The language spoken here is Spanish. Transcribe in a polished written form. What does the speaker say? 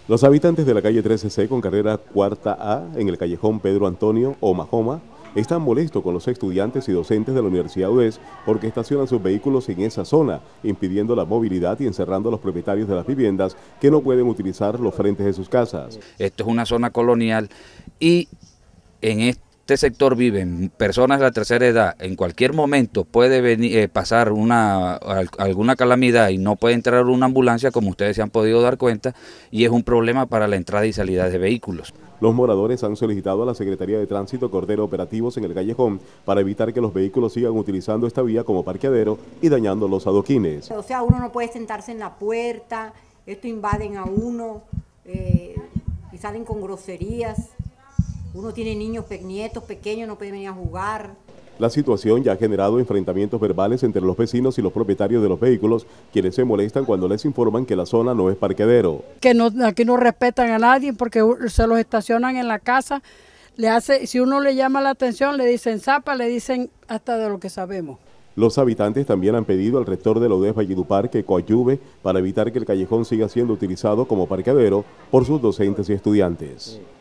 Los habitantes de la calle 13C con carrera cuarta A en el callejón Pedro Antonio Omajoma están molestos con los estudiantes y docentes de la Universidad UES porque estacionan sus vehículos en esa zona, impidiendo la movilidad y encerrando a los propietarios de las viviendas que no pueden utilizar los frentes de sus casas. Esto es una zona colonial y en este sector viven personas de la tercera edad. En cualquier momento puede venir, pasar alguna calamidad y no puede entrar una ambulancia, como ustedes se han podido dar cuenta, y es un problema para la entrada y salida de vehículos. Los moradores han solicitado a la Secretaría de Tránsito coordinar operativos en el callejón para evitar que los vehículos sigan utilizando esta vía como parqueadero y dañando los adoquines. O sea, uno no puede sentarse en la puerta, esto invaden a uno y salen con groserías. Uno tiene niños, nietos pequeños, no pueden venir a jugar. La situación ya ha generado enfrentamientos verbales entre los vecinos y los propietarios de los vehículos, quienes se molestan cuando les informan que la zona no es parqueadero. Que no, aquí no respetan a nadie porque se los estacionan en la casa. Si uno le llama la atención, le dicen zapa, le dicen hasta de lo que sabemos. Los habitantes también han pedido al rector de la UDES Valledupar que coadyuve para evitar que el callejón siga siendo utilizado como parqueadero por sus docentes y estudiantes.